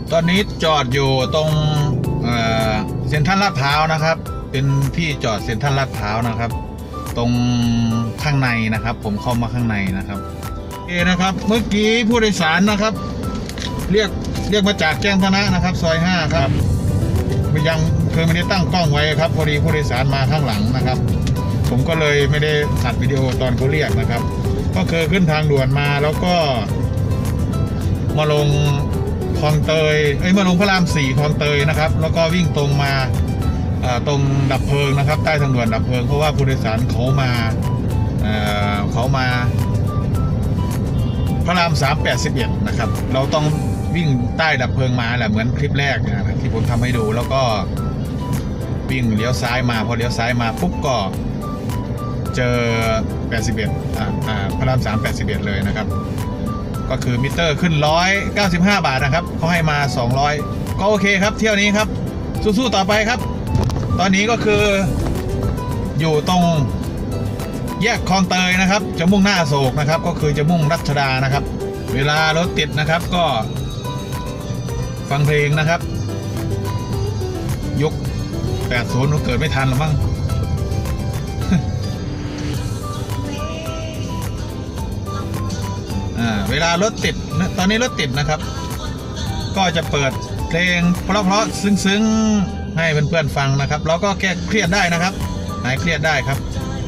ตอนนี้จอดอยู่ตรงเซ็นทรัลลาดพร้าวนะครับเป็นที่จอดเซ็นทรัลลาดพร้าวนะครับตรงข้างในนะครับผมเข้ามาข้างในนะครับโอเคนะครับเมื่อกี้ผู้โดยสารนะครับเรียกมาจากแจ้งธนะครับซอย5ครับยังคือไม่ได้ตั้งกล้องไว้ครับพอดีผู้โดยสารมาข้างหลังนะครับผมก็เลยไม่ได้อัดวิดีโอตอนเขาเรียกนะครับก็คือขึ้นทางด่วนมาแล้วก็มาลงคลองเตยมาลงพระราม4คลองเตยนะครับแล้วก็วิ่งตรงมาตรงดับเพลิงนะครับใต้ทางด่วนดับเพลิงเพราะว่าผู้โดยสารเขามาพระราม381นะครับเราต้องวิ่งใต้ดับเพลิงมาแหละเหมือนคลิปแรกนะที่ผมทำให้ดูแล้วก็วิ่งเลี้ยวซ้ายมาพอเลี้ยวซ้ายมาปุ๊บก็เจอ81พระราม381เลยนะครับก็คือมิเตอร์ขึ้น195 บาทนะครับเขาให้มา200ก็โอเคครับเที่ยวนี้ครับสู้ๆต่อไปครับตอนนี้ก็คืออยู่ตรงแยกคลองเตยนะครับจะมุ่งหน้าโศกนะครับก็คือจะมุ่งรัชดานะครับเวลารถติดนะครับก็ฟังเพลงนะครับยุค80เกิดไม่ทันหรอมั้ง เวลารถติดตอนนี้รถติดนะครับก็จะเปิดเพลงเพราะๆซึ้งๆให้เพื่อนๆฟังนะครับแล้วก็แก้เครียดได้นะครับหายเครียดได้ครับ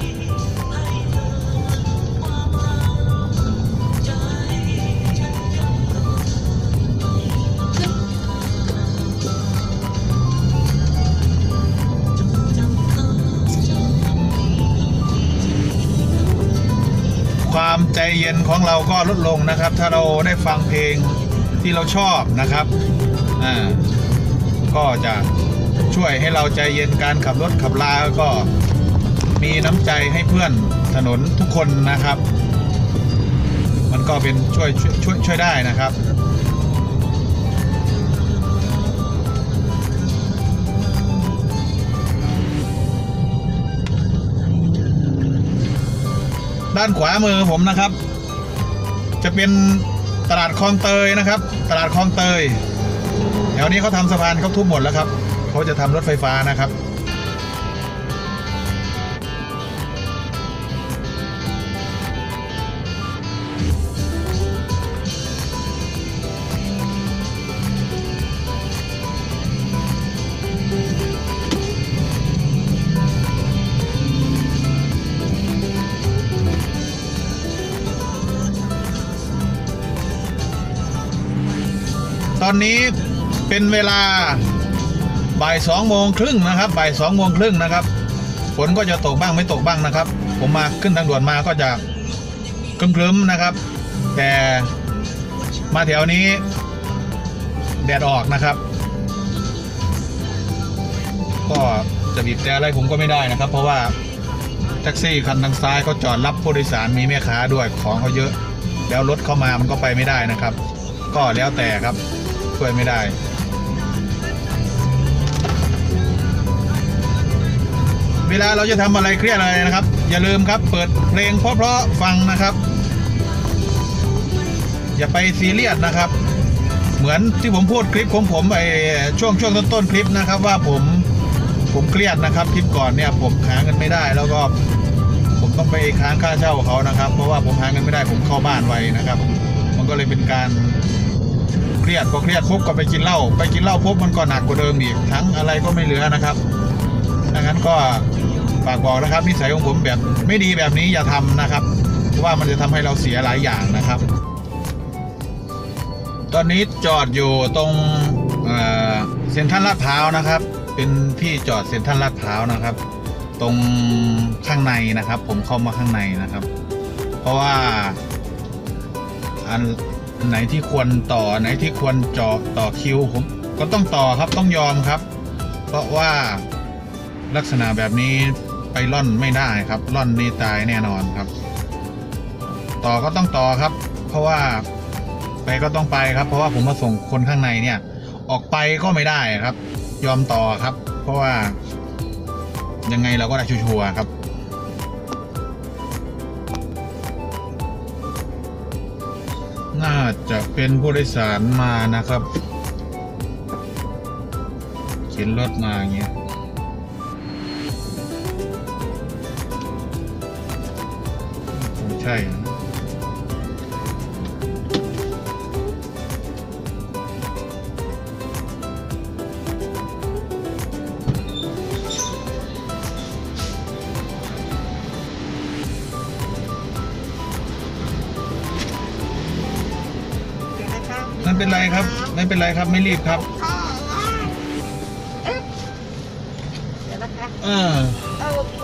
ความใจเย็นของเราก็ลดลงนะครับถ้าเราได้ฟังเพลงที่เราชอบนะครับก็จะช่วยให้เราใจเย็นการขับรถขับลาก็มีน้ำใจให้เพื่อนถนนทุกคนนะครับมันก็เป็นช่วยได้นะครับด้านขวามือผมนะครับจะเป็นตลาดคลองเตยนะครับตลาดคลองเตยแถวนี้เขาทำสะพานเขาทุบหมดแล้วครับเขาจะทำรถไฟฟ้านะครับตอนนี้เป็นเวลาบ่าย2:30นะครับบ่าย2:30นะครับฝนก็จะตกบ้างไม่ตกบ้างนะครับผมมาขึ้นทางด่วนมาก็จะครึ้มๆนะครับแต่มาแถวนี้แดดออกนะครับก็จะบีบแต่อะไรผมก็ไม่ได้นะครับเพราะว่าแท็กซี่คันทางซ้ายเขาจอดรับผู้โดยสารมีแม่ค้าด้วยของเขาเยอะแล้วรถเข้ามามันก็ไปไม่ได้นะครับก็แล้วแต่ครับช่วยไม่ได้เวลาเราจะทำอะไรเครียดอะไรนะครับอย่าลืมครับเปิดเพลงเพราะๆฟังนะครับอย่าไปซีเรียสนะครับเหมือนที่ผมพูดคลิปของผมไปช่วงต้นคลิปนะครับว่าผมเครียดนะครับคลิปก่อนเนี่ยผมหาเงินไม่ได้แล้วก็ผมต้องไปค้างค่าเช่าเขานะครับเพราะว่าผมหาเงินไม่ได้ผมเข้าบ้านไว้นะครับมันก็เลยเป็นการเครียดพอเครียดปุ๊บก็ไปกินเหล้าปุ๊บมันก็หนักกว่าเดิมอีกทั้งอะไรก็ไม่เหลือนะครับดังนั้นก็ฝากบอกนะครับนิสัยของผมแบบไม่ดีแบบนี้อย่าทำนะครับเพราะว่ามันจะทำให้เราเสียหลายอย่างนะครับตอนนี้จอดอยู่ตรงเซ็นทรัลลาดพร้าวนะครับเป็นที่จอดเซ็นทรัลลาดพร้าวนะครับตรงข้างในนะครับผมเข้ามาข้างในนะครับเพราะว่าอันไหนที่ควรต่อไหนที่ควรต่อคิวผมก็ต้องต่อครับต้องยอมครับเพราะว่าลักษณะแบบนี้ไปล่อนไม่ได้ครับล่อนนี่ตายแน่นอนครับต่อก็ต้องต่อครับเพราะว่าไปก็ต้องไปครับเพราะว่าผมมาส่งคนข้างในเนี่ยออกไปก็ไม่ได้ครับยอมต่อครับเพราะว่ายังไงเราก็ได้ชัวร์ครับน่าจะเป็นผู้โดยสารมานะครับห็นรถมาอย่างเงี้ยคงใช่นะไม่เป็นไรครับไม่เป็นไรครับไม่รีบครับเดี๋ยวนะคะ โอเค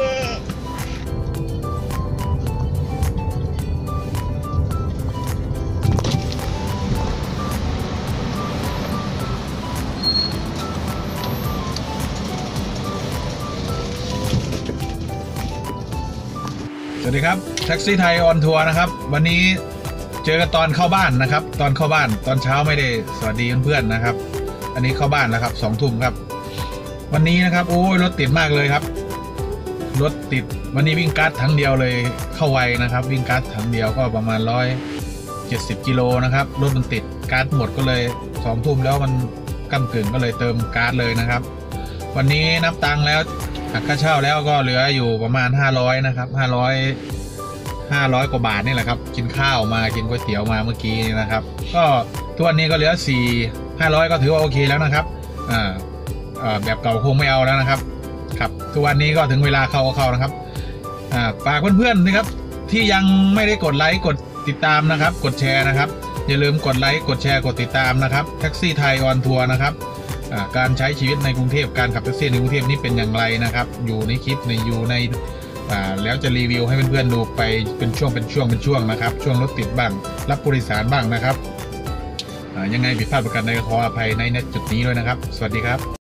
สวัสดีครับแท็กซี่ไทยออนทัวร์นะครับวันนี้เจอกันตอนเข้าบ้านนะครับตอนเข้าบ้านตอนเช้าไม่ได้สวัสดีเพื่อนๆนะครับอันนี้เข้าบ้านแล้วครับ2 ทุ่มครับวันนี้นะครับโอ้ยรถติดมากเลยครับรถติดวันนี้วิ่งการ์ดทั้งเดียวเลยเข้าไวนะครับวิ่งการ์ดทั้งเดียวก็ประมาณ170 กิโลนะครับรถมันติดการ์ดหมดก็เลย2 ทุ่มแล้วมันก้ำกึ่งก็เลยเติมการ์ดเลยนะครับวันนี้นับตังค์แล้วหักค่าเช่าแล้วก็เหลืออยู่ประมาณ500นะครับ500 กว่าบาทนี่แหละครับกินข้าวมากินก๋วยเตี๋ยวมาเมื่อกี้นี่นะครับก็ทุกวันนี้ก็เหลือ500ก็ถือว่าโอเคแล้วนะครับแบบเก่าคงไม่เอาแล้วนะครับครับทุกวันนี้ก็ถึงเวลาเข้านะครับฝากเพื่อนๆนะครับที่ยังไม่ได้กดไลค์กดติดตามนะครับกดแชร์นะครับอย่าลืมกดไลค์กดแชร์กดติดตามนะครับแท็กซี่ไทยออนทัวร์นะครับการใช้ชีวิตในกรุงเทพการขับแท็กซี่ในกรุงเทพนี่เป็นอย่างไรนะครับอยู่ในคลิปอยู่ในแล้วจะรีวิวให้เพื่อนๆดูไปเป็นช่วงนะครับช่วงรถติดบ้างรับผู้โดยสารบ้างนะครับยังไงผิดพลาดประการใดขออภัยในจุดนี้ด้วยนะครับสวัสดีครับ